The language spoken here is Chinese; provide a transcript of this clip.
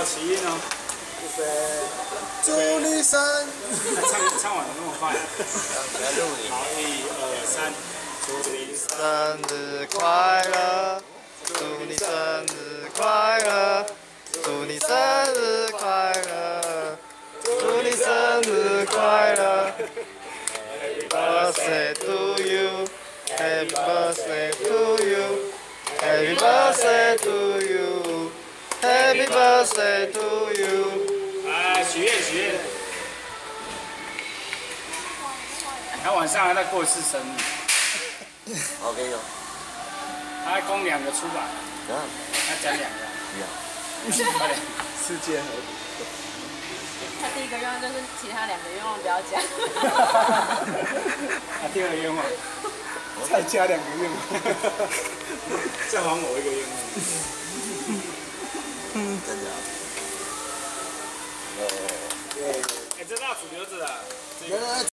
好，起音哦。预备。 祝你生。 唱完了那么快。好，1、2、3。祝你生日快乐，祝你生日快乐，祝你生日快乐，祝你生日快乐。Happy birthday to you, Happy birthday to you, Happy birthday to you, Happy birthday to you。 来，许愿许愿。他晚上还在过一次生日。 OK 哦。 他供2个出来。他讲2个。快点。 世界和平。 他第1个愿望就是其他2个愿望不要讲。 他第2个愿望，再加2个愿望，再还我1个愿望。 真的。 哎，这蜡烛留着了。